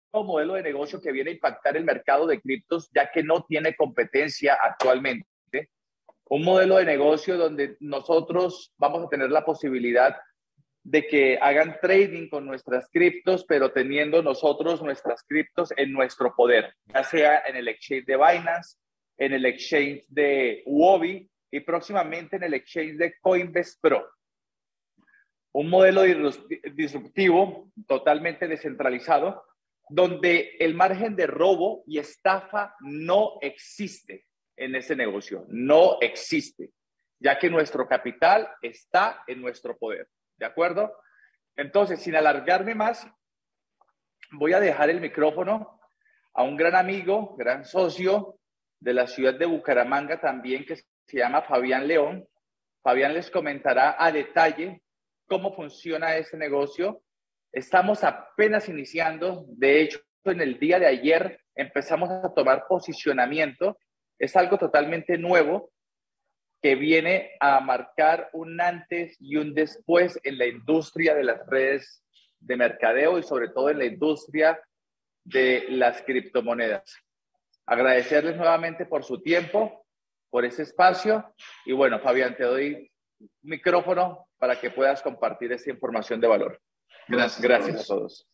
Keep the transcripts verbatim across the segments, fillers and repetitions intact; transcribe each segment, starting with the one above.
modelo de negocio que viene a impactar el mercado de criptos, ya que no tiene competencia actualmente. Un modelo de negocio donde nosotros vamos a tener la posibilidad de que hagan trading con nuestras criptos, pero teniendo nosotros nuestras criptos en nuestro poder, ya sea en el exchange de Binance, en el exchange de Huobi y próximamente en el exchange de Coinbase Pro. Un modelo disruptivo, totalmente descentralizado, donde el margen de robo y estafa no existe en ese negocio, no existe, ya que nuestro capital está en nuestro poder. ¿De acuerdo? Entonces, sin alargarme más, voy a dejar el micrófono a un gran amigo, gran socio de la ciudad de Bucaramanga también, que se llama Fabián León. Fabián les comentará a detalle cómo funciona este negocio. Estamos apenas iniciando. De hecho, en el día de ayer empezamos a tomar posicionamiento. Es algo totalmente nuevo que viene a marcar un antes y un después en la industria de las redes de mercadeo y sobre todo en la industria de las criptomonedas. Agradecerles nuevamente por su tiempo, por ese espacio y bueno, Fabián, te doy micrófono para que puedas compartir esta información de valor. Gracias, gracias a todos.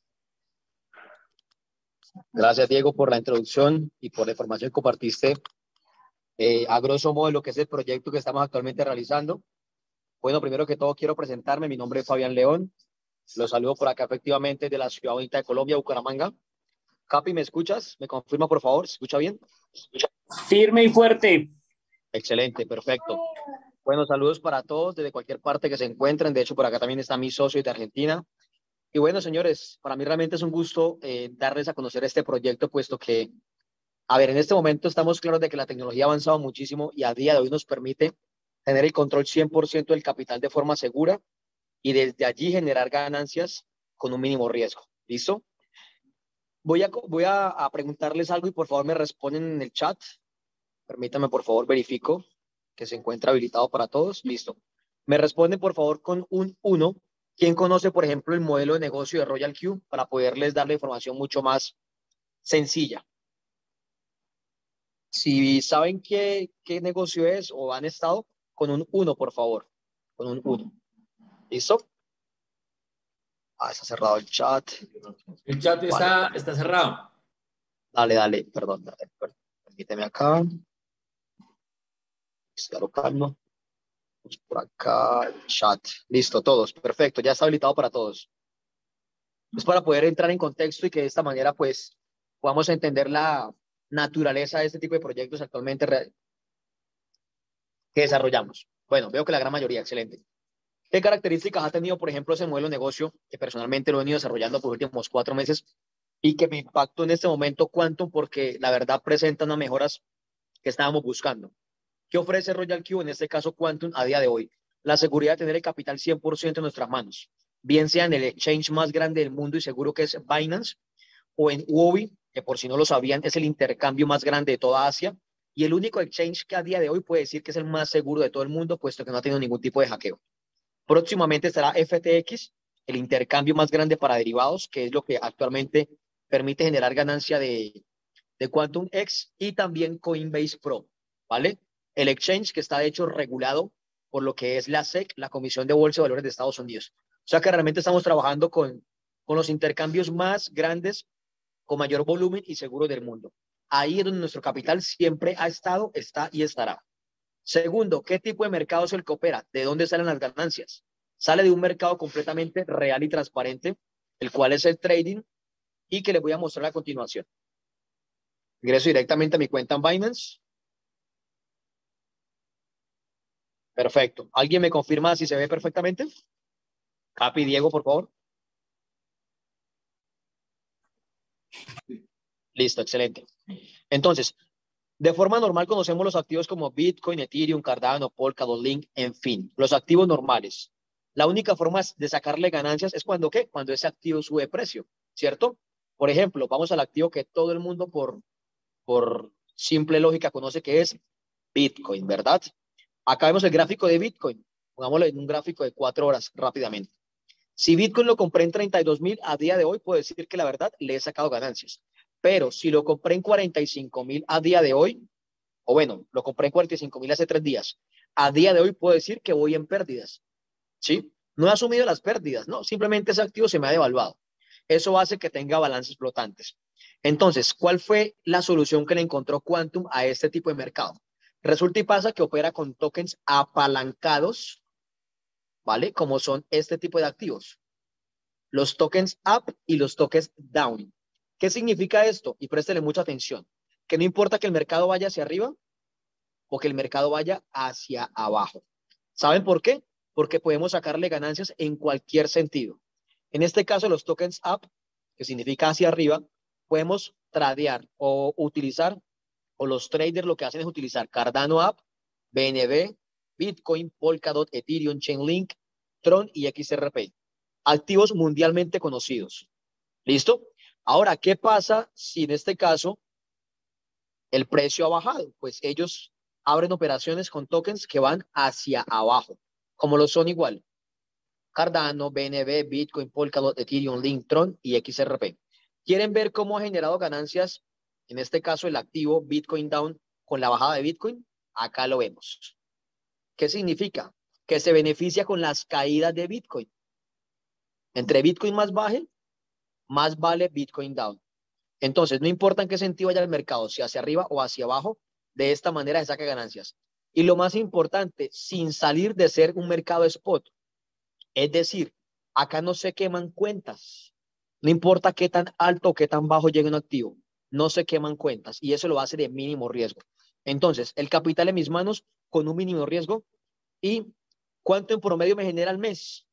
Gracias, Diego, por la introducción y por la información que compartiste. Eh, a grosso modo, lo que es el proyecto que estamos actualmente realizando. Bueno, primero que todo quiero presentarme, mi nombre es Fabián León, los saludo por acá efectivamente de la ciudad bonita de Colombia, Bucaramanga. Capi, ¿me escuchas? ¿Me confirma por favor? ¿Se escucha bien? Firme y fuerte. Excelente, perfecto. Bueno, saludos para todos desde cualquier parte que se encuentren, de hecho por acá también está mi socio de Argentina. Y bueno, señores, para mí realmente es un gusto eh, darles a conocer este proyecto, puesto que a ver, en este momento estamos claros de que la tecnología ha avanzado muchísimo y a día de hoy nos permite tener el control cien por ciento del capital de forma segura y desde allí generar ganancias con un mínimo riesgo. ¿Listo? Voy a, voy a, a preguntarles algo y por favor me responden en el chat. Permítanme, por favor, verifico que se encuentra habilitado para todos. Listo. Me responden, por favor, con un uno. ¿Quién conoce, por ejemplo, el modelo de negocio de Royal Q para poderles dar la información mucho más sencilla? Si saben qué, qué negocio es o han estado, con un uno, por favor. Con un uno. ¿Listo? Ah, está cerrado el chat. El chat Vale. está, está cerrado. Dale, dale, perdón. Dale, perdón. Permíteme acá. Estoy alocando. Vamos por acá, el chat. Listo, todos. Perfecto, ya está habilitado para todos. Es para poder entrar en contexto y que de esta manera, pues, podamos entender la naturaleza de este tipo de proyectos actualmente que desarrollamos. Bueno, veo que la gran mayoría, excelente. ¿Qué características ha tenido, por ejemplo, ese modelo de negocio que personalmente lo he venido desarrollando por los últimos cuatro meses y que me impactó en este momento Quantum porque la verdad presenta unas mejoras que estábamos buscando? ¿Qué ofrece Royal Q, en este caso Quantum, a día de hoy? La seguridad de tener el capital cien por ciento en nuestras manos, bien sea en el exchange más grande del mundo y seguro que es Binance, o en Huobi, que por si no lo sabían es el intercambio más grande de toda Asia y el único exchange que a día de hoy puede decir que es el más seguro de todo el mundo, puesto que no ha tenido ningún tipo de hackeo. Próximamente estará F T X, el intercambio más grande para derivados, que es lo que actualmente permite generar ganancia de, de Quantum X, y también Coinbase Pro, ¿vale? El exchange que está de hecho regulado por lo que es la S E C, la Comisión de Bolsa de Valores de Estados Unidos. O sea que realmente estamos trabajando con, con los intercambios más grandes, con mayor volumen y seguro del mundo. Ahí es donde nuestro capital siempre ha estado, está y estará. Segundo, ¿qué tipo de mercado es el que opera? ¿De dónde salen las ganancias? Sale de un mercado completamente real y transparente, el cual es el trading, y que les voy a mostrar a continuación. Ingreso directamente a mi cuenta en Binance. Perfecto. ¿Alguien me confirma si se ve perfectamente? Capi, Diego, por favor. Listo, excelente. Entonces, de forma normal conocemos los activos como Bitcoin, Ethereum, Cardano, Polkadot, Link, en fin, los activos normales. La única forma de sacarle ganancias es cuando, ¿qué? Cuando ese activo sube de precio, ¿cierto? Por ejemplo, vamos al activo que todo el mundo por, por simple lógica conoce, que es Bitcoin, ¿verdad? Acá vemos el gráfico de Bitcoin. Pongámoslo en un gráfico de cuatro horas rápidamente. Si Bitcoin lo compré en treinta y dos mil, a día de hoy puedo decir que la verdad le he sacado ganancias. Pero si lo compré en cuarenta y cinco mil a día de hoy, o bueno, lo compré en cuarenta y cinco mil hace tres días, a día de hoy puedo decir que voy en pérdidas, ¿sí? No he asumido las pérdidas, no, simplemente ese activo se me ha devaluado. Eso hace que tenga balances flotantes. Entonces, ¿cuál fue la solución que le encontró Quantum a este tipo de mercado? Resulta y pasa que opera con tokens apalancados, ¿vale? Como son este tipo de activos, los tokens up y los tokens down. ¿Qué significa esto? Y préstele mucha atención, que no importa que el mercado vaya hacia arriba o que el mercado vaya hacia abajo. ¿Saben por qué? Porque podemos sacarle ganancias en cualquier sentido. En este caso, los tokens up, que significa hacia arriba, podemos tradear o utilizar, o los traders lo que hacen es utilizar Cardano App, B N B, Bitcoin, Polkadot, Ethereum, Chainlink, Tron y X R P. Activos mundialmente conocidos. ¿Listo? Ahora, ¿qué pasa si en este caso el precio ha bajado? Pues ellos abren operaciones con tokens que van hacia abajo, como lo son igual Cardano, B N B, Bitcoin, Polkadot, Ethereum, Link, Tron y X R P. ¿Quieren ver cómo ha generado ganancias? En este caso, el activo Bitcoin Down con la bajada de Bitcoin. Acá lo vemos. ¿Qué significa? Que se beneficia con las caídas de Bitcoin. Entre Bitcoin más baje, más vale Bitcoin Down. Entonces, no importa en qué sentido vaya el mercado, si hacia arriba o hacia abajo, de esta manera se saca ganancias. Y lo más importante, sin salir de ser un mercado spot. Es decir, acá no se queman cuentas. No importa qué tan alto o qué tan bajo llegue un activo, no se queman cuentas y eso lo hace de mínimo riesgo. Entonces, el capital en mis manos con un mínimo riesgo. ¿Y cuánto en promedio me genera al mes?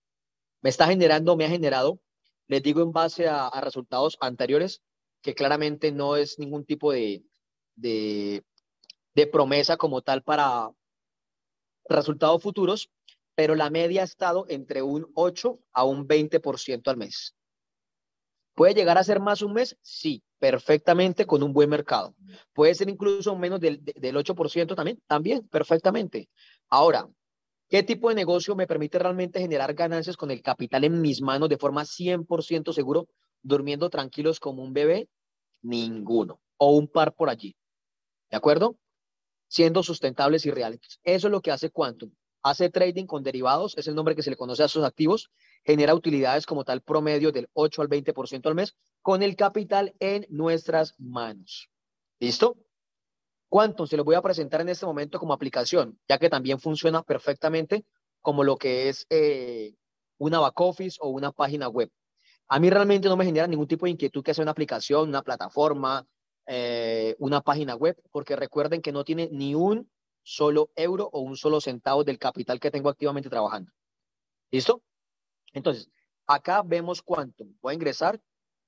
Me está generando, me ha generado, les digo en base a, a resultados anteriores, que claramente no es ningún tipo de, de, de promesa como tal para resultados futuros, pero la media ha estado entre un ocho a un veinte por ciento al mes. ¿Puede llegar a ser más un mes? Sí, perfectamente con un buen mercado. ¿Puede ser incluso menos del, del ocho por ciento también? También, perfectamente. Ahora, ¿qué tipo de negocio me permite realmente generar ganancias con el capital en mis manos de forma cien por ciento seguro, durmiendo tranquilos como un bebé? Ninguno. O un par por allí. ¿De acuerdo? Siendo sustentables y reales. Eso es lo que hace Quantum. Hace trading con derivados, es el nombre que se le conoce a sus activos, genera utilidades como tal promedio del ocho al veinte por ciento al mes con el capital en nuestras manos. ¿Listo? Quantum se lo voy a presentar en este momento como aplicación, ya que también funciona perfectamente como lo que es eh, una back office o una página web. A mí realmente no me genera ningún tipo de inquietud que sea una aplicación, una plataforma, eh, una página web, porque recuerden que no tiene ni un solo euro o un solo centavo del capital que tengo activamente trabajando. ¿Listo? Entonces, acá vemos Quantum. Voy a ingresar.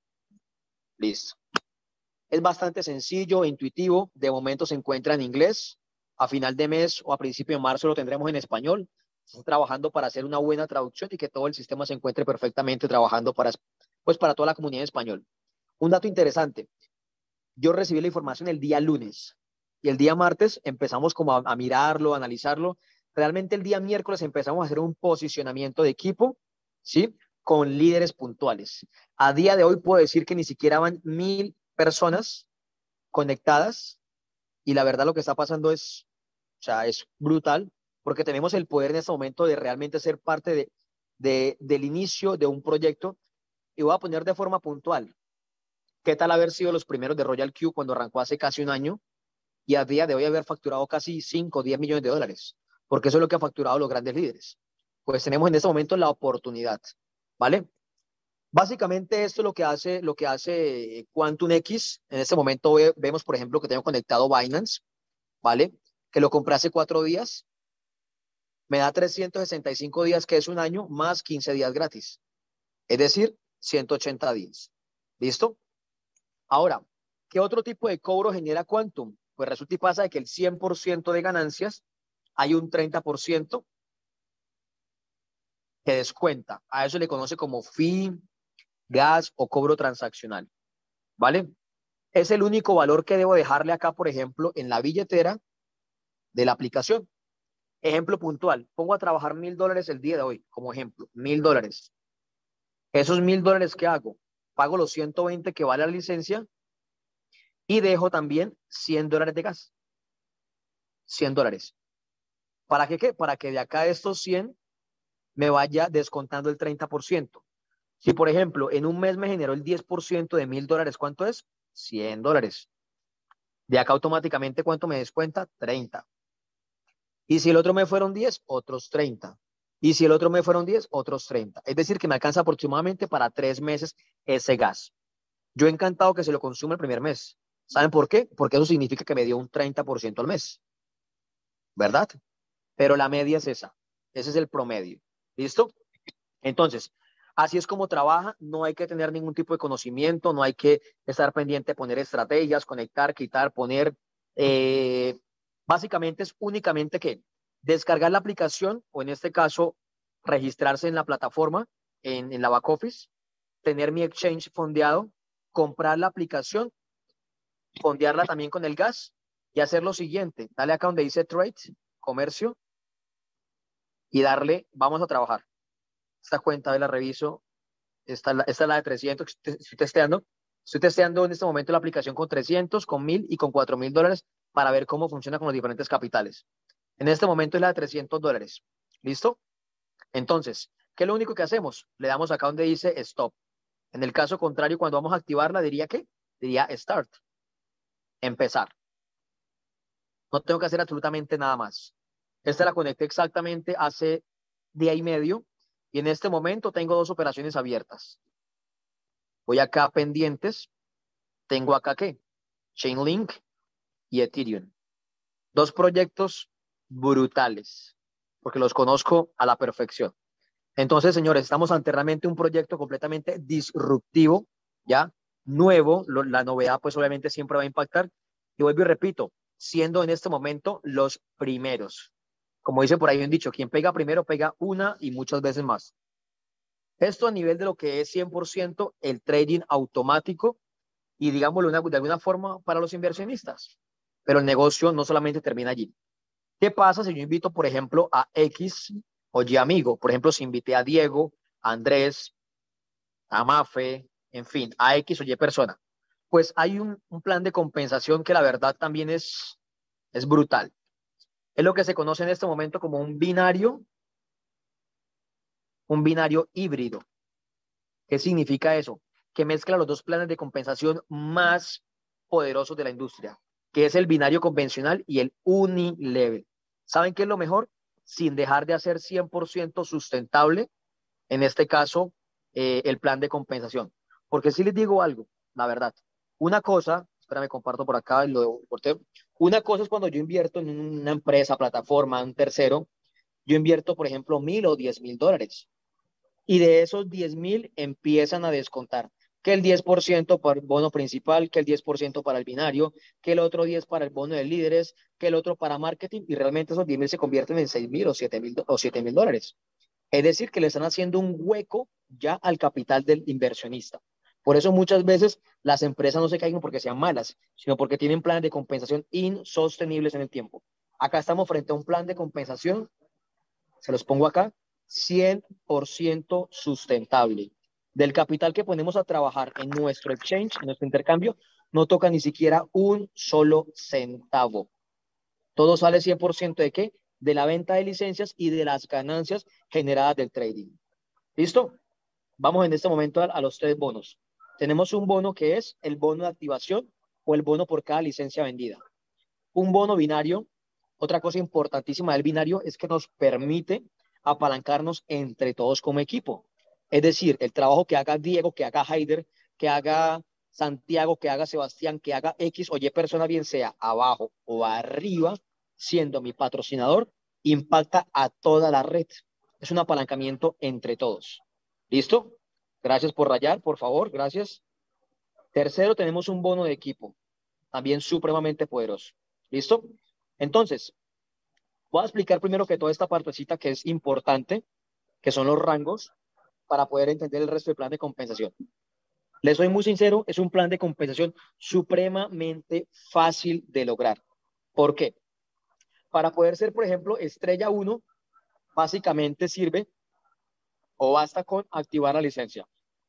Listo. Es bastante sencillo, intuitivo. De momento se encuentra en inglés. A final de mes o a principio de marzo lo tendremos en español. Estoy trabajando para hacer una buena traducción y que todo el sistema se encuentre perfectamente trabajando para, pues, para toda la comunidad en español. Un dato interesante. Yo recibí la información el día lunes y el día martes empezamos como a, a mirarlo, a analizarlo. Realmente el día miércoles empezamos a hacer un posicionamiento de equipo, ¿sí? Con líderes puntuales. A día de hoy puedo decir que ni siquiera van mil personas conectadas y la verdad lo que está pasando es, o sea, es brutal porque tenemos el poder en este momento de realmente ser parte de, de, del inicio de un proyecto y voy a poner de forma puntual. ¿Qué tal haber sido los primeros de Royal Q cuando arrancó hace casi un año y a día de hoy haber facturado casi cinco o diez millones de dólares? Porque eso es lo que han facturado los grandes líderes. Pues tenemos en este momento la oportunidad, ¿vale? Básicamente esto es lo que hace, lo que hace Quantum X. En este momento ve, vemos, por ejemplo, que tengo conectado Binance, ¿vale? Que lo compré hace cuatro días. Me da trescientos sesenta y cinco días, que es un año, más quince días gratis. Es decir, ciento ochenta días. ¿Listo? Ahora, ¿qué otro tipo de cobro genera Quantum? Pues resulta y pasa de que el cien por ciento de ganancias hay un treinta por ciento que descuenta. A eso le conoce como fee, gas o cobro transaccional. ¿Vale? Es el único valor que debo dejarle acá, por ejemplo, en la billetera de la aplicación. Ejemplo puntual. Pongo a trabajar mil dólares el día de hoy, como ejemplo. Mil dólares. Esos mil dólares que hago, pago los ciento veinte que vale la licencia y dejo también cien dólares de gas. cien dólares. ¿Para qué qué? Para que de acá de estos cien me vaya descontando el treinta por ciento. Si, por ejemplo, en un mes me generó el diez por ciento de mil dólares, ¿cuánto es? cien dólares. De acá automáticamente, ¿cuánto me descuenta? treinta. Y si el otro mes fueron diez, otros treinta. Y si el otro mes fueron diez, otros treinta. Es decir, que me alcanza aproximadamente para tres meses ese gas. Yo encantado que se lo consuma el primer mes. ¿Saben por qué? Porque eso significa que me dio un treinta por ciento al mes. ¿Verdad? Pero la media es esa. Ese es el promedio. ¿Listo? Entonces, así es como trabaja. No hay que tener ningún tipo de conocimiento. No hay que estar pendiente de poner estrategias, conectar, quitar, poner. Eh, básicamente es únicamente que descargar la aplicación o en este caso registrarse en la plataforma, en, en la back office, tener mi exchange fondeado, comprar la aplicación, fondearla también con el gas y hacer lo siguiente. Dale acá donde dice trade, comercio y darle, vamos a trabajar. Esta cuenta de la reviso, esta, esta es la de trescientos, estoy testeando. Estoy testeando en este momento la aplicación con trescientos, con mil y con cuatro mil dólares para ver cómo funciona con los diferentes capitales. En este momento es la de trescientos dólares. ¿Listo? Entonces, ¿qué es lo único que hacemos? Le damos acá donde dice stop. En el caso contrario, cuando vamos a activarla, diría que diría start. Empezar. No tengo que hacer absolutamente nada más. Esta la conecté exactamente hace día y medio y en este momento tengo dos operaciones abiertas. Voy acá a pendientes. Tengo acá ¿qué? Chainlink y Ethereum. Dos proyectos brutales, porque los conozco a la perfección. Entonces, señores, estamos ante realmente un proyecto completamente disruptivo, ¿ya? Nuevo, lo, la novedad pues obviamente siempre va a impactar. Y vuelvo y repito, siendo en este momento los primeros. Como dice por ahí un dicho, quien pega primero pega una y muchas veces más. Esto a nivel de lo que es cien por ciento el trading automático y digámoslo una, de alguna forma para los inversionistas. Pero el negocio no solamente termina allí. ¿Qué pasa si yo invito, por ejemplo, a X o Y amigo? Por ejemplo, si invité a Diego, a Andrés, a Mafe, en fin, a X o Y persona. Pues hay un, un plan de compensación que la verdad también es, es brutal. Es lo que se conoce en este momento como un binario, un binario híbrido. ¿Qué significa eso? Que mezcla los dos planes de compensación más poderosos de la industria, que es el binario convencional y el unilevel. ¿Saben qué es lo mejor? Sin dejar de hacer cien por ciento sustentable, en este caso, eh, el plan de compensación. Porque si les digo algo, la verdad, una cosa, espérame, comparto por acá, lo corté. Una cosa es cuando yo invierto en una empresa, plataforma, un tercero, yo invierto, por ejemplo, mil o diez mil dólares. Y de esos diez mil empiezan a descontar que el diez por ciento para el bono principal, que el diez por ciento para el binario, que el otro diez por ciento para el bono de líderes, que el otro para marketing, y realmente esos diez mil se convierten en seis mil o siete mil o siete mil dólares. Es decir, que le están haciendo un hueco ya al capital del inversionista. Por eso muchas veces las empresas no se caen porque sean malas, sino porque tienen planes de compensación insostenibles en el tiempo. Acá estamos frente a un plan de compensación, se los pongo acá, cien por ciento sustentable. Del capital que ponemos a trabajar en nuestro exchange, en nuestro intercambio, no toca ni siquiera un solo centavo. Todo sale cien por ciento de qué? De la venta de licencias y de las ganancias generadas del trading. ¿Listo? Vamos en este momento a, a los tres bonos. Tenemos un bono que es el bono de activación o el bono por cada licencia vendida. Un bono binario, otra cosa importantísima del binario es que nos permite apalancarnos entre todos como equipo. Es decir, el trabajo que haga Diego, que haga Haider, que haga Santiago, que haga Sebastián, que haga X o Y persona, bien sea abajo o arriba, siendo mi patrocinador, impacta a toda la red. Es un apalancamiento entre todos. ¿Listo? Gracias por rayar, por favor, gracias. Tercero, tenemos un bono de equipo, también supremamente poderoso. ¿Listo? Entonces, voy a explicar primero que toda esta partecita que es importante, que son los rangos, para poder entender el resto del plan de compensación. Les soy muy sincero, es un plan de compensación supremamente fácil de lograr. ¿Por qué? Para poder ser, por ejemplo, estrella uno, básicamente sirve o basta con activar la licencia.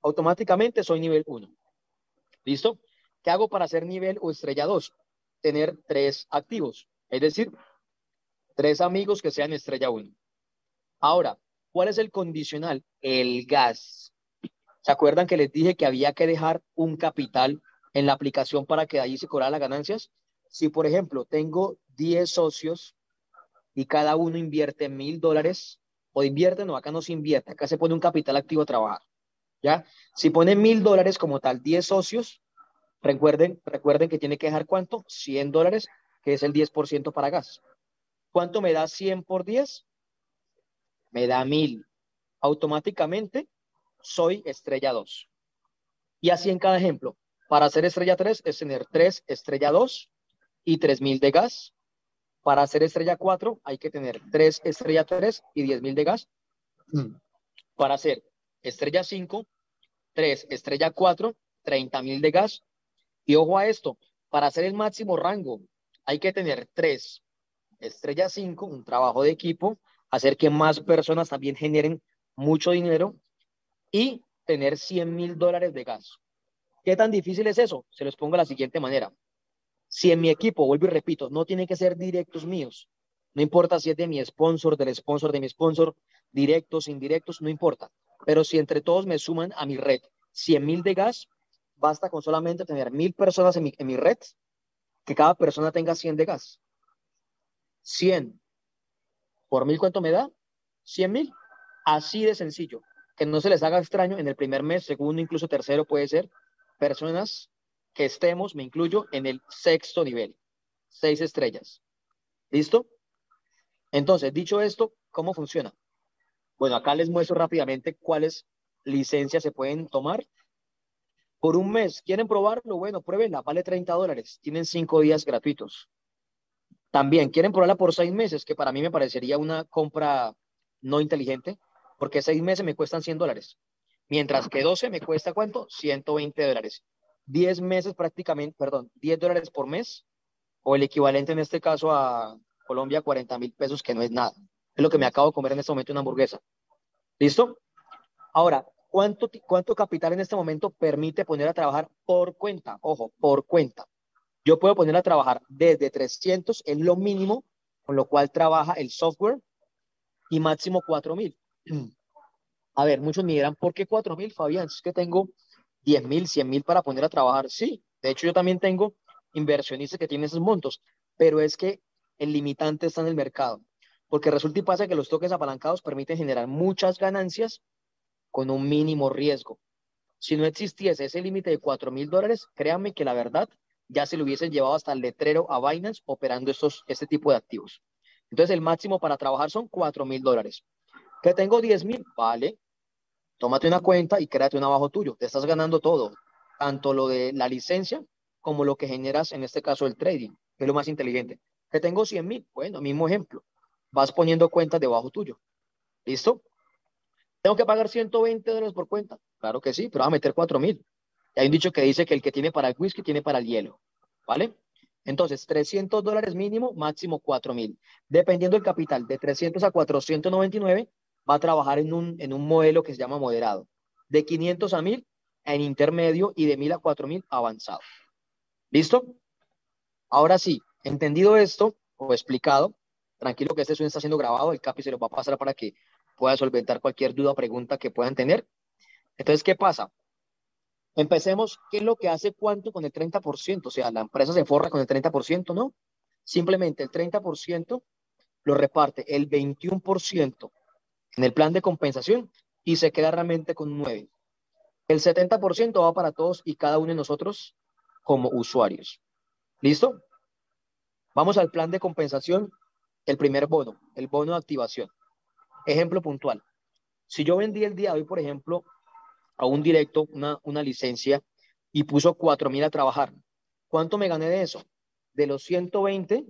Automáticamente soy nivel uno. ¿Listo? ¿Qué hago para ser nivel o estrella dos? Tener tres activos, es decir, tres amigos que sean estrella uno. Ahora, ¿cuál es el condicional? El gas. ¿Se acuerdan que les dije que había que dejar un capital en la aplicación para que de ahí se cobraran las ganancias? Si, por ejemplo, tengo diez socios y cada uno invierte mil dólares, o invierte, no, acá no se invierte, acá se pone un capital activo a trabajar, ¿ya? Si ponen mil dólares como tal, diez socios, recuerden, recuerden que tiene que dejar ¿cuánto? cien dólares, que es el diez por ciento para gas. ¿Cuánto me da cien por diez? Me da mil. Automáticamente soy estrella dos. Y así en cada ejemplo. Para ser estrella tres es tener tres estrella dos y tres mil de gas. Para ser estrella cuatro hay que tener tres estrella tres y diez mil de gas. Para ser estrella cinco, tres estrella cuatro, treinta mil de gas. Y ojo a esto, para hacer el máximo rango hay que tener tres estrella cinco, un trabajo de equipo, hacer que más personas también generen mucho dinero y tener cien mil dólares de gas. ¿Qué tan difícil es eso? Se los pongo de la siguiente manera. Si en mi equipo, vuelvo y repito, no tienen que ser directos míos, no importa si es de mi sponsor, del sponsor de mi sponsor, directos, indirectos, no importa. Pero si entre todos me suman a mi red cien mil de gas, basta con solamente tener mil personas en mi, en mi red, que cada persona tenga cien de gas. cien por mil, ¿cuánto me da? cien mil. Así de sencillo. Que no se les haga extraño en el primer mes, segundo, incluso tercero puede ser, personas que estemos, me incluyo, en el sexto nivel. Seis estrellas. ¿Listo? Entonces, dicho esto, ¿cómo funciona? Bueno, acá les muestro rápidamente cuáles licencias se pueden tomar. Por un mes, ¿quieren probarlo? Bueno, pruébenla, vale treinta dólares. Tienen cinco días gratuitos. También, ¿quieren probarla por seis meses? Que para mí me parecería una compra no inteligente, porque seis meses me cuestan cien dólares. Mientras que doce me cuesta, ¿cuánto? ciento veinte dólares. diez meses prácticamente, perdón, diez dólares por mes, o el equivalente en este caso a Colombia, cuarenta mil pesos, que no es nada. Es lo que me acabo de comer en este momento una hamburguesa. ¿Listo? Ahora, ¿cuánto, cuánto capital en este momento permite poner a trabajar por cuenta? Ojo, por cuenta. Yo puedo poner a trabajar desde trescientos, es lo mínimo, con lo cual trabaja el software, y máximo cuatro mil. A ver, muchos me dirán, ¿por qué cuatro mil, Fabián? Es que tengo diez mil, cien mil para poner a trabajar. Sí, de hecho yo también tengo inversionistas que tienen esos montos, pero es que el limitante está en el mercado, porque resulta y pasa que los toques apalancados permiten generar muchas ganancias con un mínimo riesgo. Si no existiese ese límite de cuatro mil dólares, créanme que la verdad ya se lo hubiesen llevado hasta el letrero a Binance operando estos, este tipo de activos. Entonces el máximo para trabajar son cuatro mil dólares. ¿Que tengo diez mil? Vale, tómate una cuenta y créate un abajo tuyo. Te estás ganando todo, tanto lo de la licencia como lo que generas, en este caso el trading, que es lo más inteligente. ¿Que tengo cien mil? Bueno, mismo ejemplo. Vas poniendo cuentas debajo tuyo. ¿Listo? ¿Tengo que pagar ciento veinte dólares por cuenta? Claro que sí, pero vas a meter cuatro mil. Y hay un dicho que dice que el que tiene para el whisky tiene para el hielo. ¿Vale? Entonces, trescientos dólares mínimo, máximo cuatro mil. Dependiendo del capital, de trescientos a cuatrocientos noventa y nueve, va a trabajar en un, en un modelo que se llama moderado. De quinientos a mil en intermedio y de mil a cuatro mil avanzado. ¿Listo? Ahora sí, entendido esto o explicado, tranquilo que este sueño está siendo grabado, el Capi se lo va a pasar para que pueda solventar cualquier duda o pregunta que puedan tener. Entonces, ¿qué pasa? Empecemos, ¿qué es lo que hace cuánto con el treinta por ciento? O sea, la empresa se forra con el treinta por ciento, ¿no? Simplemente el treinta por ciento lo reparte el veintiuno por ciento en el plan de compensación y se queda realmente con nueve. El setenta por ciento va para todos y cada uno de nosotros como usuarios. ¿Listo? Vamos al plan de compensación, el primer bono, el bono de activación. Ejemplo puntual. Si yo vendí el día de hoy, por ejemplo, a un directo, una, una licencia, y puso cuatro mil a trabajar, ¿cuánto me gané de eso? De los ciento veinte,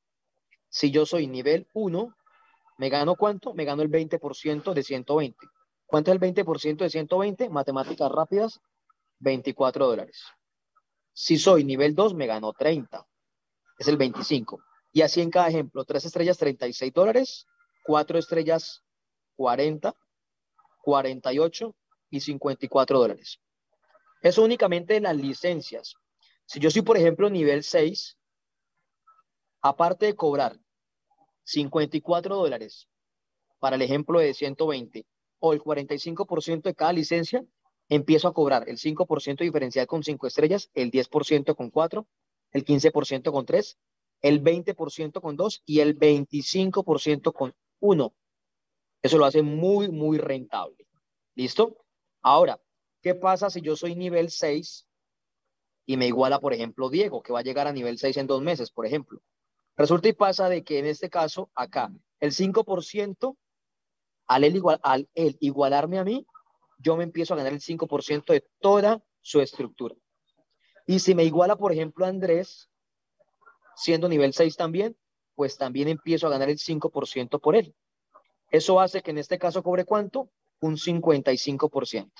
si yo soy nivel uno, ¿me gano cuánto? Me gano el veinte por ciento de ciento veinte. ¿Cuánto es el veinte por ciento de ciento veinte? Matemáticas rápidas, veinticuatro dólares. Si soy nivel dos, me gano treinta. Es el veinticinco. Y así en cada ejemplo, tres estrellas, treinta y seis dólares, cuatro estrellas, cuarenta, cuarenta y ocho, y cincuenta y cuatro dólares. Eso únicamente de las licencias. Si yo soy, por ejemplo, nivel seis, aparte de cobrar cincuenta y cuatro dólares para el ejemplo de ciento veinte o el cuarenta y cinco por ciento de cada licencia, empiezo a cobrar el cinco por ciento diferencial con cinco estrellas, el diez por ciento con cuatro, el quince por ciento con tres, el veinte por ciento con dos y el veinticinco por ciento con uno. Eso lo hace muy, muy rentable. ¿Listo? Ahora, ¿qué pasa si yo soy nivel seis y me iguala, por ejemplo, Diego, que va a llegar a nivel seis en dos meses, por ejemplo? Resulta y pasa de que en este caso, acá, el cinco por ciento, al él, igual, al él igualarme a mí, yo me empiezo a ganar el cinco por ciento de toda su estructura. Y si me iguala, por ejemplo, Andrés, siendo nivel seis también, pues también empiezo a ganar el cinco por ciento por él. Eso hace que en este caso cobre ¿cuánto? Un cincuenta y cinco por ciento.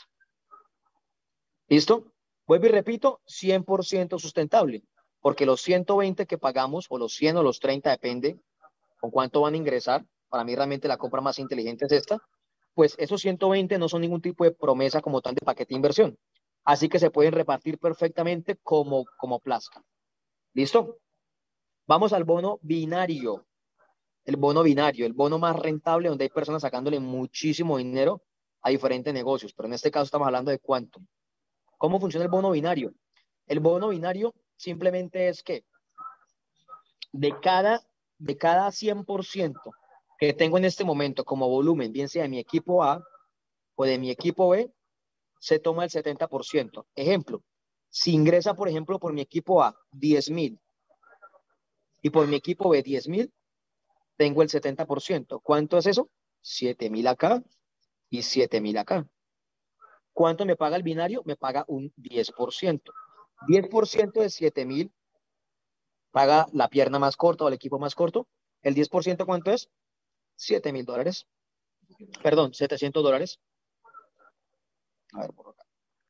¿Listo? Vuelvo y repito, cien por ciento sustentable, porque los ciento veinte que pagamos, o los cien o los treinta, depende con cuánto van a ingresar. Para mí realmente la compra más inteligente es esta. Pues esos ciento veinte no son ningún tipo de promesa como tal de paquete de inversión. Así que se pueden repartir perfectamente como, como plazca. ¿Listo? Vamos al bono binario. El bono binario, el bono más rentable, donde hay personas sacándole muchísimo dinero a diferentes negocios. Pero en este caso estamos hablando de cuánto. ¿Cómo funciona el bono binario? El bono binario simplemente es que de cada, de cada cien por ciento que tengo en este momento como volumen, bien sea de mi equipo A o de mi equipo B, se toma el setenta por ciento. Ejemplo, si ingresa, por ejemplo, por mi equipo A diez mil y por mi equipo B diez mil, tengo el setenta por ciento. ¿Cuánto es eso? siete mil acá y siete mil acá. ¿Cuánto me paga el binario? Me paga un diez por ciento. diez por ciento de siete mil paga la pierna más corta o el equipo más corto. ¿El diez por ciento cuánto es? siete mil dólares. Perdón, setecientos dólares. A ver, por acá.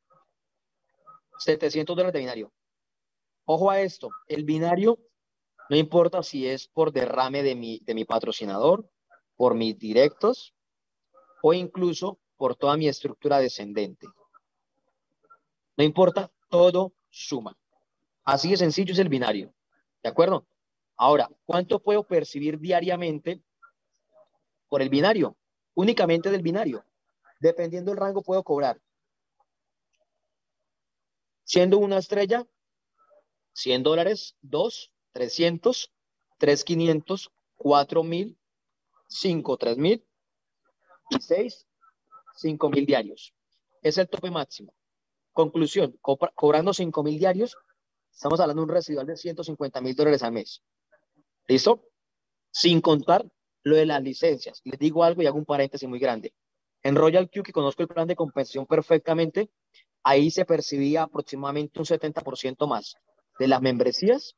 setecientos dólares de binario. Ojo a esto, el binario no importa si es por derrame de mi, de mi patrocinador, por mis directos o incluso por toda mi estructura descendente. No importa, todo suma. Así de sencillo es el binario. ¿De acuerdo? Ahora, ¿cuánto puedo percibir diariamente por el binario? Únicamente del binario. Dependiendo del rango puedo cobrar. Siendo una estrella, cien dólares, dos, trescientos, tres, quinientos, cuatro mil, cinco, tres mil y seis, cinco mil diarios. Es el tope máximo. Conclusión, co cobrando cinco mil diarios, estamos hablando de un residual de ciento cincuenta mil dólares al mes. ¿Listo? Sin contar lo de las licencias. Les digo algo y hago un paréntesis muy grande. En Royal Q, que conozco el plan de compensación perfectamente, ahí se percibía aproximadamente un setenta por ciento más de las membresías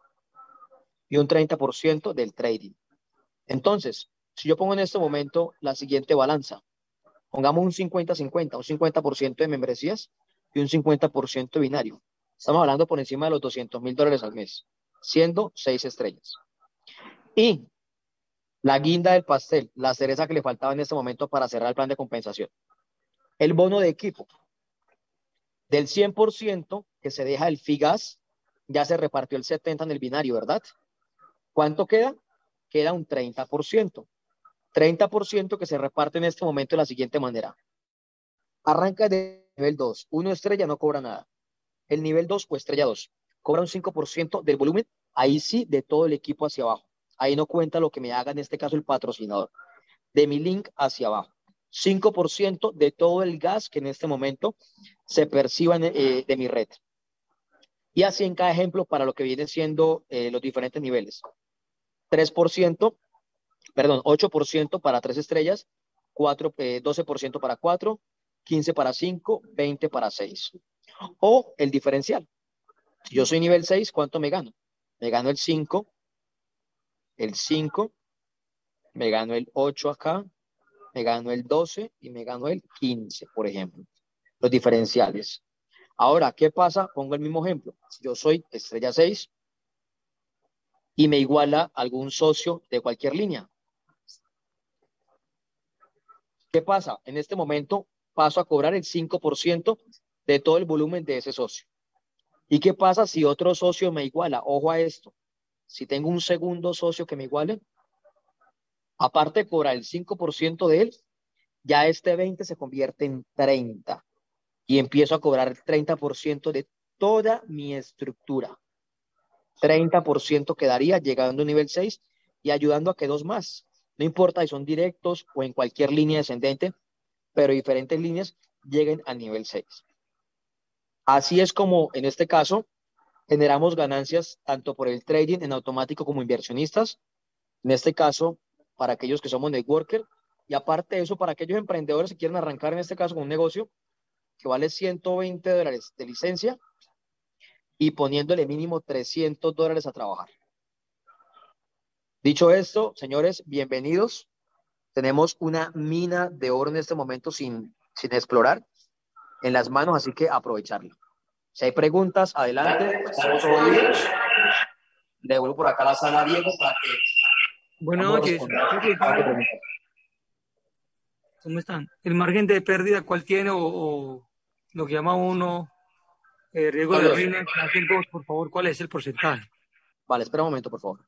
y un treinta por ciento del trading. Entonces, si yo pongo en este momento la siguiente balanza, pongamos un cincuenta cincuenta, un cincuenta por ciento de membresías y un cincuenta por ciento de binario. Estamos hablando por encima de los doscientos mil dólares al mes, siendo seis estrellas. Y la guinda del pastel, la cereza que le faltaba en este momento para cerrar el plan de compensación. El bono de equipo. Del cien por ciento que se deja el FIGAS, ya se repartió el setenta por ciento en el binario, ¿verdad? ¿Cuánto queda? Queda un treinta por ciento. treinta por ciento que se reparte en este momento de la siguiente manera. Arranca de nivel dos. Uno estrella no cobra nada. El nivel dos o estrella dos cobra un cinco por ciento del volumen, ahí sí, de todo el equipo hacia abajo. Ahí no cuenta lo que me haga en este caso el patrocinador. De mi link hacia abajo. cinco por ciento de todo el gas que en este momento se perciba en, eh, de mi red. Y así en cada ejemplo para lo que viene siendo eh, los diferentes niveles. tres por ciento, perdón, ocho por ciento para tres estrellas, cuatro, eh, doce por ciento para cuatro, quince para cinco, veinte para seis. O el diferencial. Si yo soy nivel seis, ¿cuánto me gano? Me gano el cinco, el cinco, me gano el ocho acá, me gano el doce y me gano el quince, por ejemplo. Los diferenciales. Ahora, ¿qué pasa? Pongo el mismo ejemplo. Si yo soy estrella seis y me iguala algún socio de cualquier línea. ¿Qué pasa? En este momento paso a cobrar el cinco por ciento de todo el volumen de ese socio. ¿Y qué pasa si otro socio me iguala? Ojo a esto. Si tengo un segundo socio que me iguale, aparte de cobrar el cinco por ciento de él, ya este veinte se convierte en treinta y empiezo a cobrar el treinta por ciento de toda mi estructura. treinta por ciento quedaría llegando a nivel seis y ayudando a que dos más, no importa si son directos o en cualquier línea descendente, pero diferentes líneas lleguen a nivel seis. Así es como en este caso generamos ganancias tanto por el trading en automático como inversionistas, en este caso para aquellos que somos networker, y aparte de eso para aquellos emprendedores que quieren arrancar en este caso con un negocio que vale ciento veinte dólares de licencia y poniéndole mínimo trescientos dólares a trabajar. Dicho esto, señores, bienvenidos. Tenemos una mina de oro en este momento sin, sin explorar en las manos, así que aprovecharla. Si hay preguntas, adelante. Estamos oídos. Le devuelvo por acá la sala a Diego para que Buenas vamos a noches. responder a la pregunta. ¿Cómo están? ¿El margen de pérdida cuál tiene o, o lo que llama uno eh, riesgo de ruina? Dos, por favor, ¿cuál es el porcentaje? Vale, espera un momento, por favor.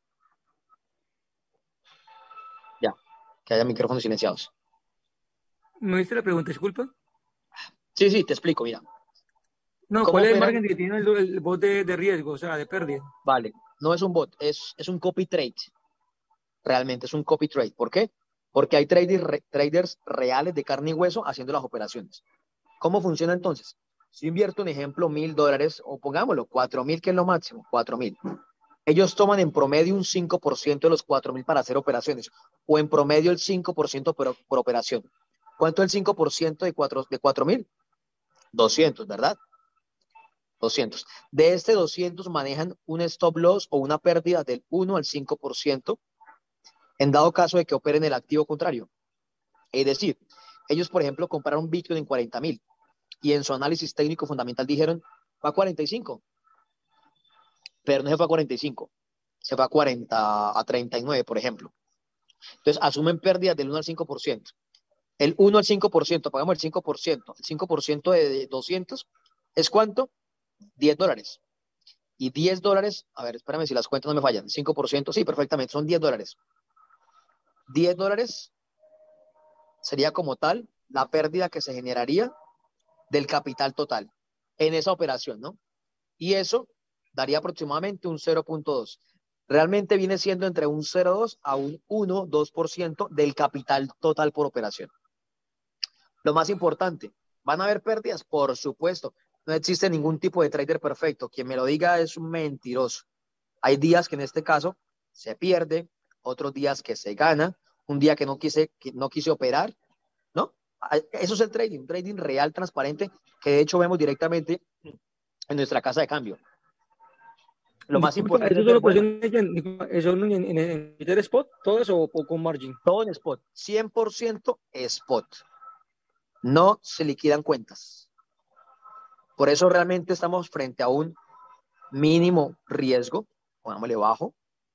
Ya, que haya micrófonos silenciados. ¿Me viste la pregunta, disculpa? Sí, sí, te explico, mira. No, ¿Cómo ¿cuál es el operan? margen que tiene el, el bot de, de riesgo, o sea, de pérdida? Vale, no es un bot, es, es un copy trade. Realmente es un copy trade. ¿Por qué? Porque hay traders, re, traders reales de carne y hueso haciendo las operaciones. ¿Cómo funciona entonces? Si invierto, un ejemplo, mil dólares, o pongámoslo, cuatro mil, que es lo máximo, cuatro mil. Ellos toman en promedio un cinco por ciento de los cuatro mil para hacer operaciones, o en promedio el cinco por ciento por, por operación. ¿Cuánto es el cinco por ciento de cuatro mil? doscientos, ¿verdad? doscientos. De este doscientos manejan un stop loss o una pérdida del uno al cinco por ciento en dado caso de que operen el activo contrario. Es decir, ellos, por ejemplo, compraron Bitcoin en cuarenta mil y en su análisis técnico fundamental dijeron, va a cuarenta y cinco. Pero no se fue a cuarenta y cinco, se fue a cuarenta, a treinta y nueve, por ejemplo. Entonces, asumen pérdidas del uno al cinco por ciento. El uno al cinco por ciento, pagamos el cinco por ciento. El cinco por ciento de doscientos es ¿cuánto? diez dólares. Y diez dólares, a ver, espérame si las cuentas no me fallan. cinco por ciento, sí, perfectamente, son diez dólares. diez dólares sería como tal la pérdida que se generaría del capital total en esa operación, ¿no? Y eso daría aproximadamente un cero punto dos. Realmente viene siendo entre un cero punto dos a un uno, dos por ciento del capital total por operación. Lo más importante, ¿van a haber pérdidas? Por supuesto. No existe ningún tipo de trader perfecto. Quien me lo diga es un mentiroso. Hay días que en este caso se pierde, otros días que se gana, un día que no quise, que no quise operar, ¿no? Eso es el trading, un trading real, transparente, que de hecho vemos directamente en nuestra casa de cambio. Lo más Disculpa, importante ¿eso es solo ser bueno. en, eso en, en, en, en spot, todas o, o con margin? Todo en spot, cien por ciento spot. No se liquidan cuentas. Por eso realmente estamos frente a un mínimo riesgo, pongámosle bajo,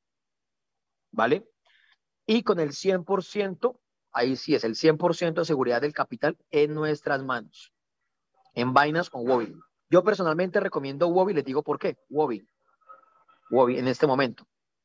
¿vale? Y con el cien por ciento, ahí sí es el cien por ciento de seguridad del capital en nuestras manos, en Binance o Huobi. Yo personalmente recomiendo Huobi, les digo por qué. Huobi, Huobi en este momento.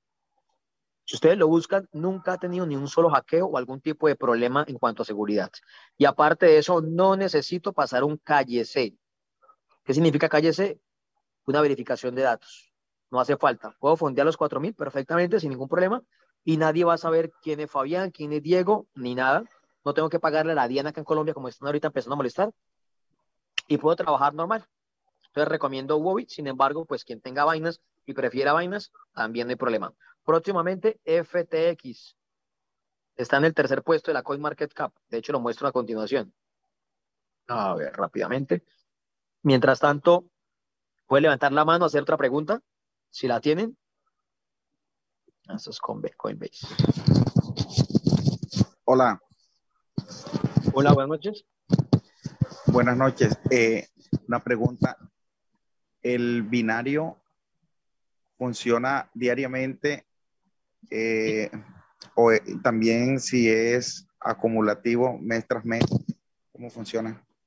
Si ustedes lo buscan, nunca ha tenido ni un solo hackeo o algún tipo de problema en cuanto a seguridad. Y aparte de eso, no necesito pasar un calle C. ¿Qué significa calle C? Una verificación de datos. No hace falta. Puedo fondear los cuatro mil perfectamente sin ningún problema y nadie va a saber quién es Fabián, quién es Diego, ni nada. No tengo que pagarle a la Diana acá en Colombia como están ahorita empezando a molestar y puedo trabajar normal. Entonces recomiendo Huobi. Sin embargo, pues quien tenga vainas y prefiera vainas, también no hay problema. Próximamente F T X está en el tercer puesto de la CoinMarketCap. De hecho, lo muestro a continuación. A ver, rápidamente. Mientras tanto, puede levantar la mano, hacer otra pregunta, si la tienen. Eso es Coinbase. Hola. Hola, buenas noches. Buenas noches. Eh, una pregunta. ¿El binario funciona diariamente eh, o también si es acumulativo mes tras mes? ¿Cómo funciona?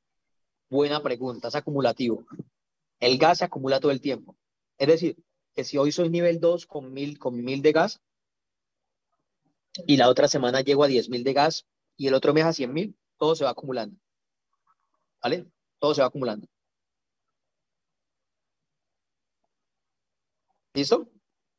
Buena pregunta, es acumulativo. El gas se acumula todo el tiempo. Es decir, que si hoy soy nivel dos con mil, con mil de gas y la otra semana llego a diez mil de gas y el otro mes a cien mil, todo se va acumulando. ¿Vale? Todo se va acumulando. ¿Listo?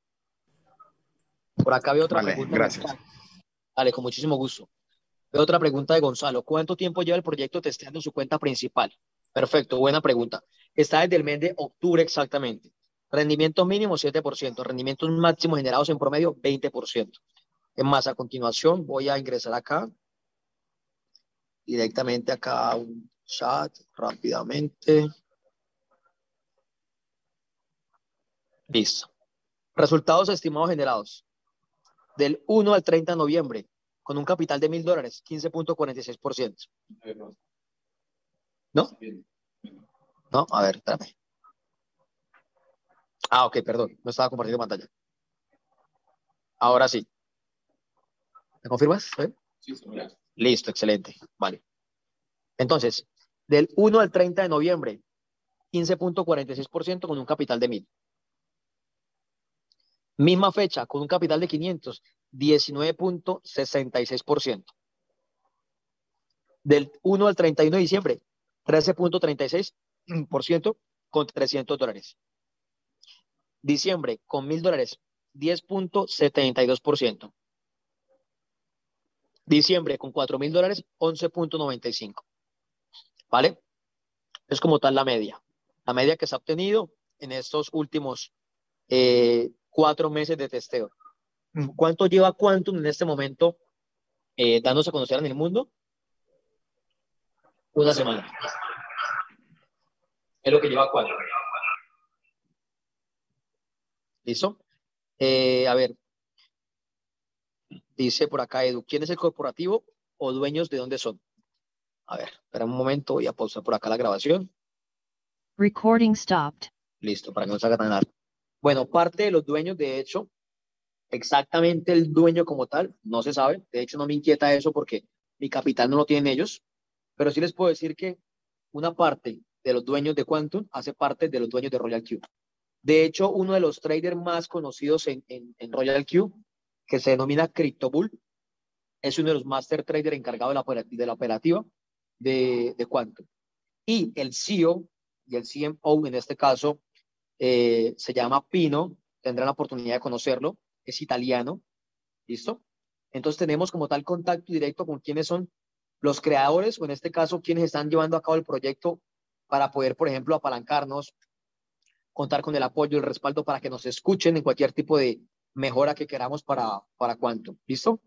Por acá veo otra Vale, pregunta en el gracias. chat. Vale, con muchísimo gusto. Veo otra pregunta de Gonzalo. ¿Cuánto tiempo lleva el proyecto testeando su cuenta principal? Perfecto, buena pregunta. Está desde el mes de octubre exactamente. Rendimiento mínimo siete por ciento. Rendimientos máximos generados en promedio veinte por ciento. Es más, a continuación voy a ingresar acá, directamente acá a un chat, rápidamente. Listo. Resultados estimados generados. Del uno al treinta de noviembre, con un capital de mil dólares, quince punto cuarenta y seis por ciento. ¿No? No, a ver, espérame. Ah, ok, perdón, no estaba compartiendo pantalla. Ahora sí. ¿Me confirmas? ¿Eh? Sí, señora. Listo, excelente. Vale. Entonces, del uno al treinta de noviembre, quince punto cuarenta y seis por ciento con un capital de mil. Misma fecha, con un capital de quinientos, diecinueve punto sesenta y seis por ciento. Del uno al treinta y uno de diciembre, trece punto treinta y seis por ciento con trescientos dólares. Diciembre, con mil dólares, diez punto setenta y dos por ciento. Diciembre, con cuatro mil dólares, once punto noventa y cinco. ¿Vale? Es como tal la media. La media que se ha obtenido en estos últimos eh, cuatro meses de testeo. ¿Cuánto lleva Quantum en este momento eh, dándose a conocer en el mundo? Una semana. Es lo que lleva Quantum. ¿Listo? Eh, a ver, dice por acá Edu, ¿quién es el corporativo o dueños de dónde son? A ver, espera un momento, voy a pausar por acá la grabación. Recording stopped. Listo, para que no se haga tan largo. Bueno, parte de los dueños, de hecho, exactamente el dueño como tal, no se sabe. De hecho, no me inquieta eso porque mi capital no lo tienen ellos. Pero sí les puedo decir que una parte de los dueños de Quantum hace parte de los dueños de Royal Q. De hecho, uno de los traders más conocidos en, en, en Royal Q, que se denomina CryptoBull, es uno de los master traders encargados de la, operativa, de la operativa de, de Quantum. Y el C E O y el C M O, en este caso, eh, se llama Pino, tendrán la oportunidad de conocerlo, es italiano, ¿listo? Entonces tenemos como tal contacto directo con quienes son los creadores, o en este caso, quienes están llevando a cabo el proyecto para poder, por ejemplo, apalancarnos, contar con el apoyo, el respaldo para que nos escuchen en cualquier tipo de mejora que queramos para, para Quantum, ¿listo?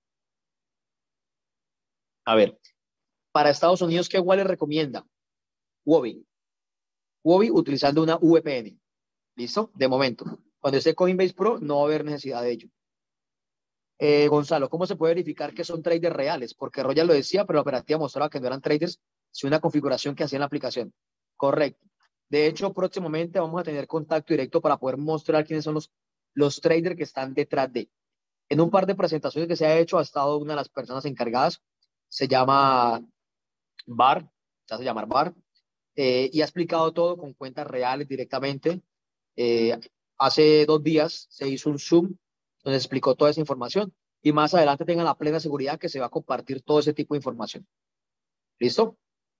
A ver, para Estados Unidos, ¿qué wallet recomienda? Huobi. Huobi utilizando una V P N. ¿Listo? De momento. Cuando esté Coinbase Pro, no va a haber necesidad de ello. Eh, Gonzalo, ¿cómo se puede verificar que son traders reales? Porque Royal lo decía, pero la operativa mostraba que no eran traders, sino una configuración que hacía en la aplicación. Correcto. De hecho, próximamente vamos a tener contacto directo para poder mostrar quiénes son los, los traders que están detrás de. En un par de presentaciones que se ha hecho, ha estado una de las personas encargadas, se llama Bar, se hace llamar Bar, eh, y ha explicado todo con cuentas reales directamente. Eh, hace dos días se hizo un Zoom donde se explicó toda esa información y más adelante tengan la plena seguridad que se va a compartir todo ese tipo de información. ¿Listo?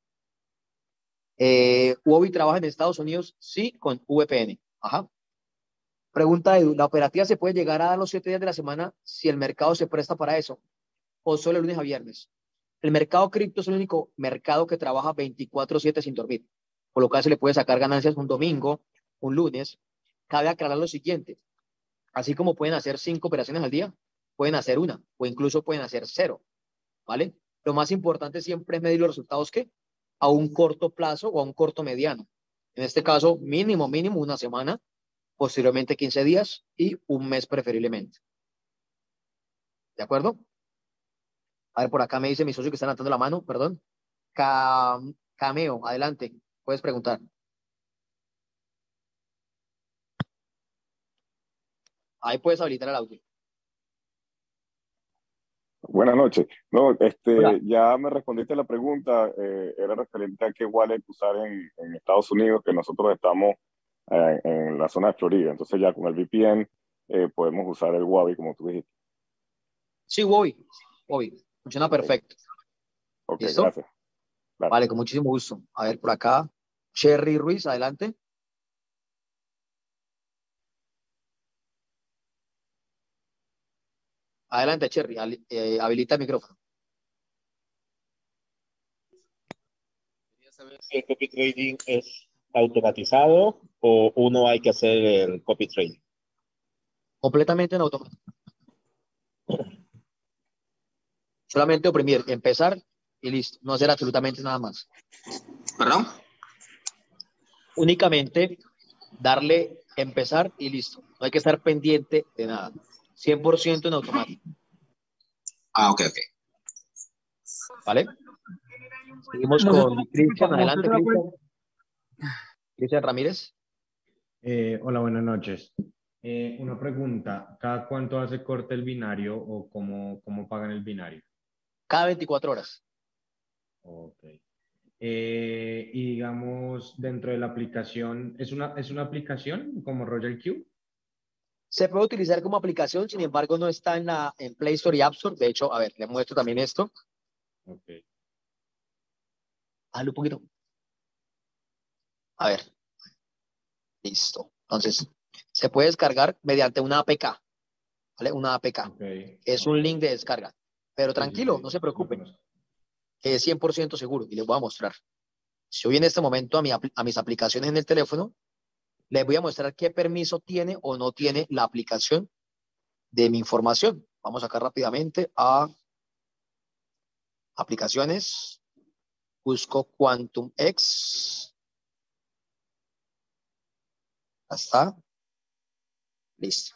Eh, ¿Huobi trabaja en Estados Unidos? Sí, con V P N. Ajá. Pregunta Edu, ¿la operativa se puede llegar a dar los siete días de la semana si el mercado se presta para eso? ¿O solo lunes a viernes? El mercado cripto es el único mercado que trabaja veinticuatro siete sin dormir, por lo cual se le puede sacar ganancias un domingo, un lunes. Cabe aclarar lo siguiente, así como pueden hacer cinco operaciones al día, pueden hacer una o incluso pueden hacer cero, ¿vale? Lo más importante siempre es medir los resultados que a un corto plazo o a un corto mediano. En este caso, mínimo, mínimo una semana, posteriormente quince días y un mes preferiblemente. ¿De acuerdo? A ver, por acá me dice mi socio que está levantando la mano, perdón. Cam Cameo, adelante, puedes preguntar. Ahí puedes habilitar el audio. buenas noches. No, Hola. este, ya me respondiste la pregunta, eh, era referente a qué wallet usar en, en Estados Unidos, que nosotros estamos eh, en la zona de Florida. Entonces ya con el V P N eh, podemos usar el Huawei, como tú dijiste. Sí, Bobby. Bobby. Funciona Ok, perfecto. ok, ¿Listo? gracias. Claro. Vale, con muchísimo gusto. A ver, por acá. Cherry Ruiz, adelante. Adelante, Cherry. Ali- eh, habilita el micrófono. Quería saber si el copy trading es automatizado o uno hay que hacer el copy trading. Completamente en automático. Solamente oprimir, empezar y listo. No hacer absolutamente nada más. ¿Perdón? Únicamente darle empezar y listo. No hay que estar pendiente de nada. cien por ciento en automático. Ah, ok, ok. ¿Vale? Seguimos Como se, con Cristian. como usted Adelante, se da cuenta, Cristian. Cristian Ramírez. Eh, hola, buenas noches. Eh, una pregunta, ¿cada cuánto hace corte el binario o cómo, cómo pagan el binario? Cada veinticuatro horas. Ok. Eh, y digamos, dentro de la aplicación, ¿es una, es una aplicación como Royal Q? Se puede utilizar como aplicación, sin embargo, no está en la en Play Store y App Store. De hecho, a ver, le muestro también esto. Ok. Hazlo un poquito. A ver, listo. Entonces, se puede descargar mediante una A P K, ¿vale? Una A P K. Ok, Es ok. un link de descarga. Pero Sí, sí, tranquilo, no sí, se lo preocupen, conozco. que es cien por ciento seguro y les voy a mostrar. Si voy en este momento a, mi, apl- a mis aplicaciones en el teléfono, les voy a mostrar qué permiso tiene o no tiene la aplicación de mi información. Vamos acá rápidamente a aplicaciones. Busco Quantum X. Ya está. Listo.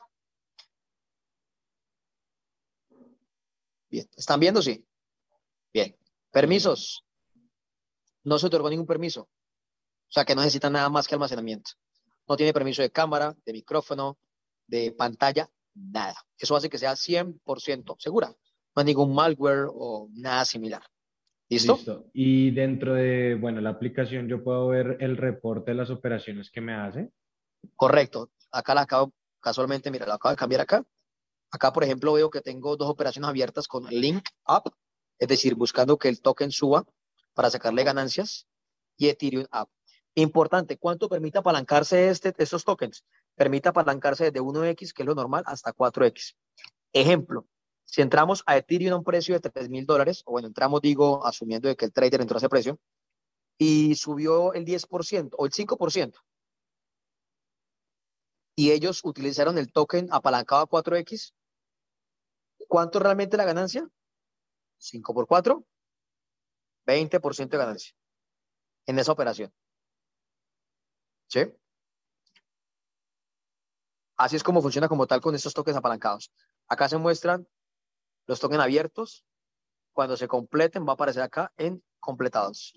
Bien. ¿Están viendo? Sí. Bien. Sí. Permisos. No se otorgó ningún permiso. O sea que no necesita nada más que almacenamiento. No tiene permiso de cámara, de micrófono, de pantalla, nada. Eso hace que sea cien por ciento segura. No hay ningún malware o nada similar. ¿Listo? Listo. Y dentro de, bueno, la aplicación yo puedo ver el reporte de las operaciones que me hace. Correcto. Acá la acabo, casualmente, mira, la acabo de cambiar acá. Acá, por ejemplo, veo que tengo dos operaciones abiertas con Link Up, es decir, buscando que el token suba para sacarle ganancias, y Ethereum Up. Importante, ¿cuánto permite apalancarse este, estos tokens? Permite apalancarse desde uno equis, que es lo normal, hasta cuatro equis. Ejemplo, si entramos a Ethereum a un precio de tres mil dólares, o bueno, entramos, digo, asumiendo de que el trader entró a ese precio, y subió el diez por ciento o el cinco por ciento, y ellos utilizaron el token apalancado a cuatro equis, ¿cuánto es realmente la ganancia? cinco por cuatro, veinte por ciento de ganancia en esa operación. ¿Sí? Así es como funciona como tal con estos tokens apalancados. Acá se muestran los tokens abiertos. Cuando se completen, va a aparecer acá en completados.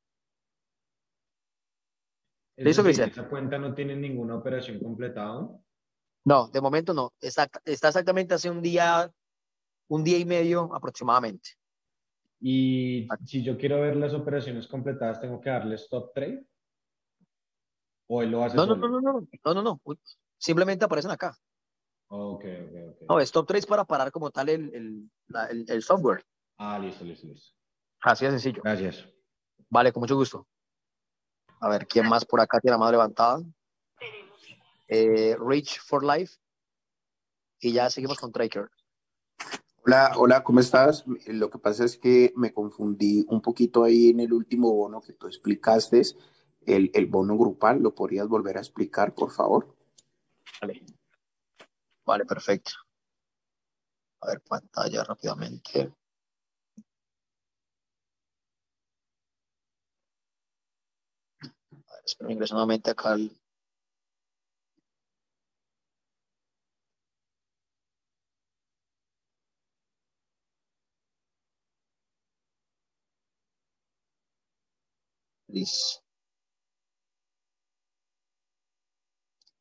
Es ¿Listo, decir, Cristian? esa cuenta no tiene ninguna operación completada. No, de momento no. Está, está exactamente hace un día, un día y medio aproximadamente. Y si yo quiero ver las operaciones completadas, ¿tengo que darle stop trade o él lo hace No, no, no, solo? no, no, no, no, no. Uy, simplemente aparecen acá. Ok, ok, ok. No, stop trades para parar como tal el, el, la- el- el software. Ah, listo, listo, listo. Así de sencillo. Gracias. Vale, con mucho gusto. A ver, ¿quién más por acá tiene la mano levantada? Eh, Rich for Life. Y ya seguimos con Tracker. Hola, hola, ¿cómo estás? Lo que pasa es que me confundí un poquito ahí en el último bono que tú explicaste, el, el bono grupal. ¿Lo podrías volver a explicar, por favor? Vale, vale, perfecto. A ver, pantalla rápidamente. A ver, espero ingreso nuevamente acá al... Listo.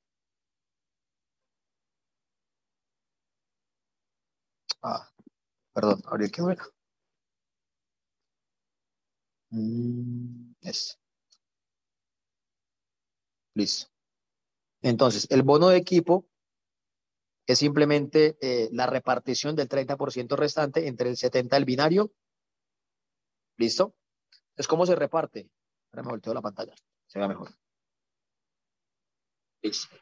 Ah, Perdón, abrí el que no era. Mm, es. Listo. Entonces, el bono de equipo es simplemente eh, la repartición del treinta por ciento restante entre el setenta del binario. ¿Listo? Es cómo se reparte. Ahora me volteo la pantalla. Se vea mejor. Listo.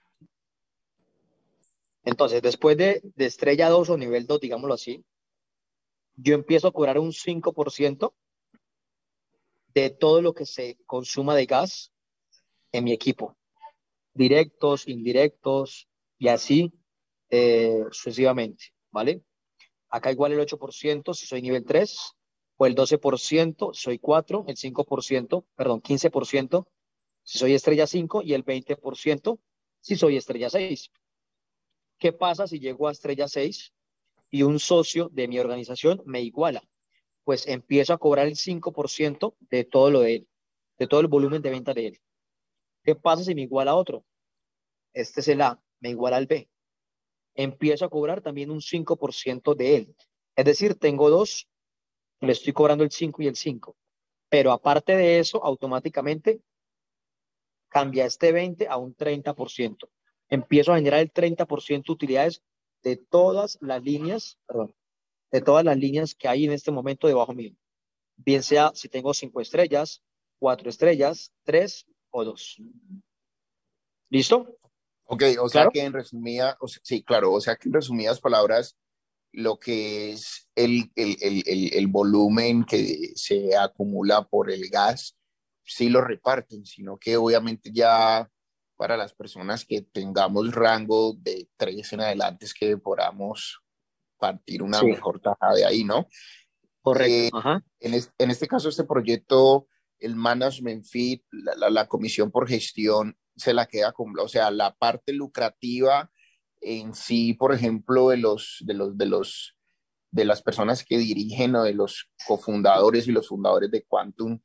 Entonces, después de, de estrella dos o nivel dos, digámoslo así, yo empiezo a cobrar un cinco por ciento de todo lo que se consuma de gas en mi equipo. Directos, indirectos y así eh, sucesivamente, ¿vale? Acá igual el ocho por ciento si soy nivel tres, o el doce por ciento si soy cuatro, el cinco por ciento, perdón, quince por ciento si soy estrella cinco y el veinte por ciento si soy estrella seis. ¿Qué pasa si llego a estrella seis y un socio de mi organización me iguala? Pues empiezo a cobrar el cinco por ciento de todo lo de él, de todo el volumen de venta de él. ¿Qué pasa si me iguala a otro? Este es el A, me iguala al B. Empiezo a cobrar también un cinco por ciento de él. Es decir, tengo dos, le estoy cobrando el cinco y el cinco. Pero aparte de eso, automáticamente cambia este veinte a un treinta por ciento. Empiezo a generar el treinta por ciento de utilidades de todas las líneas, perdón, de todas las líneas que hay en este momento debajo mío. Bien sea si tengo cinco estrellas, cuatro estrellas, tres o dos. ¿Listo? Ok, o sea ¿Claro? que en resumida, o sea, sí, claro, o sea que en resumidas palabras, lo que es el, el, el, el, el volumen que se acumula por el gas, sí lo reparten, sino que obviamente ya para las personas que tengamos rango de tres en adelante es que podamos partir una Sí, mejor taja de ahí, ¿no? correcto. Eh, Ajá. en, es- en este caso, este proyecto, el management fee, la, la- la comisión por gestión, se la queda con, o sea, la parte lucrativa en sí, por ejemplo, de los, de los, de los, de las personas que dirigen o de los cofundadores y los fundadores de Quantum,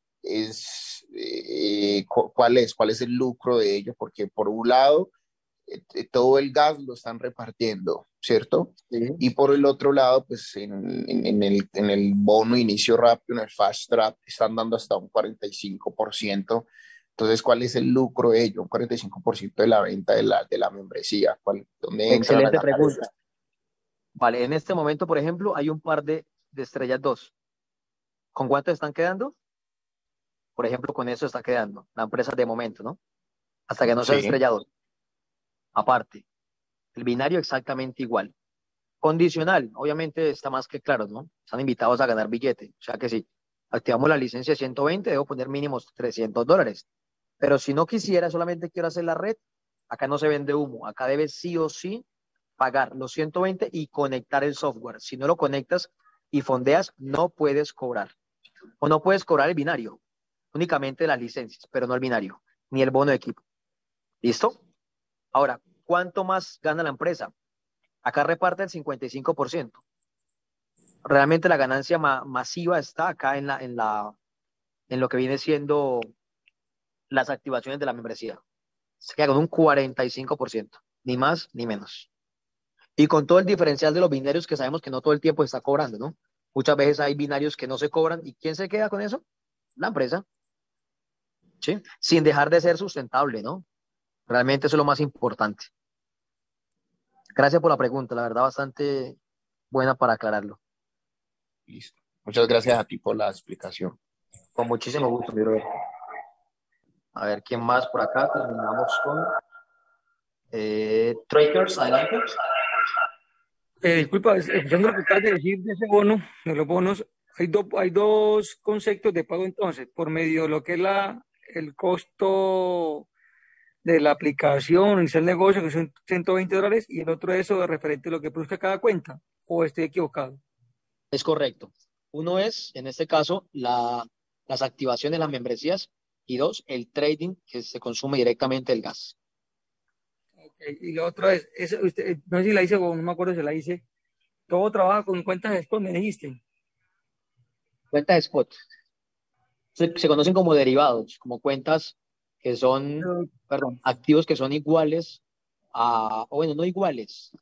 es, eh, cu- ¿cuál es? ¿Cuál es el lucro de ellos? Porque por un lado, eh, eh, todo el gas lo están repartiendo, ¿cierto? Sí. Y por el otro lado, pues en, en- en el, en el bono inicio rápido, en el fast track, están dando hasta un cuarenta y cinco por ciento. Entonces, ¿cuál es el lucro de ello? Un cuarenta y cinco por ciento de la venta de la, de la membresía. ¿Cuál, ¿dónde entran a Excelente ganar ellos? pregunta. Vale, en este momento, por ejemplo, hay un par de, de estrellas dos. ¿Con cuánto están quedando? Por ejemplo, con eso está quedando la empresa de momento, ¿no? Hasta que no sea Sí, estrella dos. Aparte, el binario exactamente igual. Condicional, obviamente está más que claro, ¿no? Están invitados a ganar billete. O sea que si activamos la licencia ciento veinte, debo poner mínimo trescientos dólares. Pero si no quisiera, solamente quiero hacer la red, acá no se vende humo. Acá debes sí o sí pagar los ciento veinte y conectar el software. Si no lo conectas y fondeas, no puedes cobrar. O no puedes cobrar el binario, únicamente las licencias, pero no el binario, ni el bono de equipo. ¿Listo? Ahora, ¿cuánto más gana la empresa? Acá reparte el cincuenta y cinco por ciento. Realmente la ganancia ma masiva está acá en, la, en, la, en lo que viene siendo las activaciones de la membresía. Se queda con un cuarenta y cinco por ciento, ni más ni menos. Y con todo el diferencial de los binarios que sabemos que no todo el tiempo se está cobrando, ¿no? Muchas veces hay binarios que no se cobran. ¿Y quién se queda con eso? La empresa, ¿sí? Sin dejar de ser sustentable, ¿no? Realmente eso es lo más importante. Gracias por la pregunta, la verdad bastante buena para aclararlo. listo. Muchas gracias a ti por la explicación. Con muchísimo gusto, mi brother. A ver, ¿quién más por acá? Terminamos con eh, Traders, adelante. Eh, disculpa, es- escuchando lo que acabas de decir de ese bono, de los bonos, hay, do- hay dos conceptos de pago entonces, por medio de lo que es la, el costo de la aplicación, iniciar el negocio, que son ciento veinte dólares, y el otro eso de referente a lo que produzca cada cuenta, o estoy equivocado. Es correcto. Uno es, en este caso, la, las activaciones, las membresías, y dos, el trading que se consume directamente el gas. Ok, y lo otro es, es usted, no sé si la hice o no me acuerdo si la hice, todo trabaja con cuentas de spot, me dijiste. Cuentas spot. Se, se conocen como derivados, como cuentas que son, Pero, perdón, activos que son iguales a, o bueno, no iguales.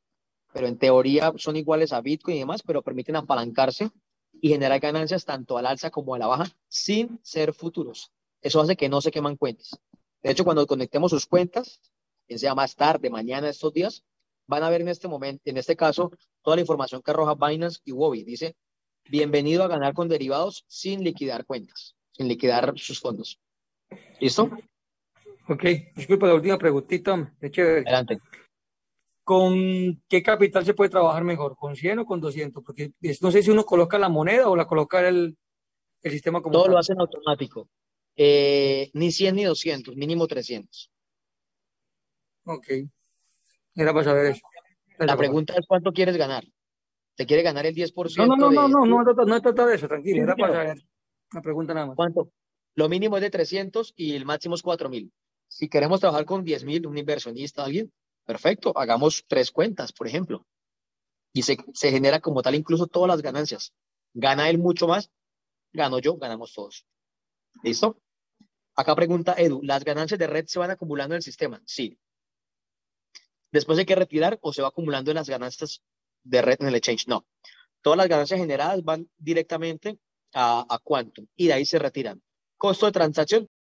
pero en teoría son iguales a Bitcoin y demás, pero permiten apalancarse y generar ganancias tanto al alza como a la baja sin ser futuros. Eso hace que no se queman cuentas. De hecho, cuando conectemos sus cuentas, ya sea más tarde, mañana, estos días, van a ver en este momento, en este caso, toda la información que arroja Binance y Huobi. Dice, bienvenido a ganar con derivados sin liquidar cuentas, sin liquidar sus fondos. ¿Listo? Ok, disculpa la última preguntita. De chévere. Adelante. ¿Con qué capital se puede trabajar mejor? ¿Con cien o con doscientos? Porque es- no sé si uno coloca la moneda o la coloca el, el sistema como Todo lo tal. hacen automático. Eh, ni cien ni doscientos, mínimo trescientos. Ok, era para saber eso. Gracias, La papá. pregunta es cuánto quieres ganar. ¿Te quiere ganar el diez por No, no, ciento no, no, de no, no, no, no he tratado de eso, tranquilo. Sí, Era para señor. saber una pregunta nada más. ¿Cuánto? Lo mínimo es de trescientos y el máximo es cuatro mil. Si queremos trabajar con diez mil, un inversionista, alguien, perfecto, hagamos tres cuentas, por ejemplo. Y se, se genera como tal incluso todas las ganancias. Gana él mucho más, gano yo, ganamos todos. ¿Listo? Acá pregunta Edu, ¿las ganancias de red se van acumulando en el sistema? Sí. Después hay que retirar o se va acumulando en las ganancias de red en el exchange. No. Todas las ganancias generadas van directamente a, a Quantum y de ahí se retiran. Costo de transacción,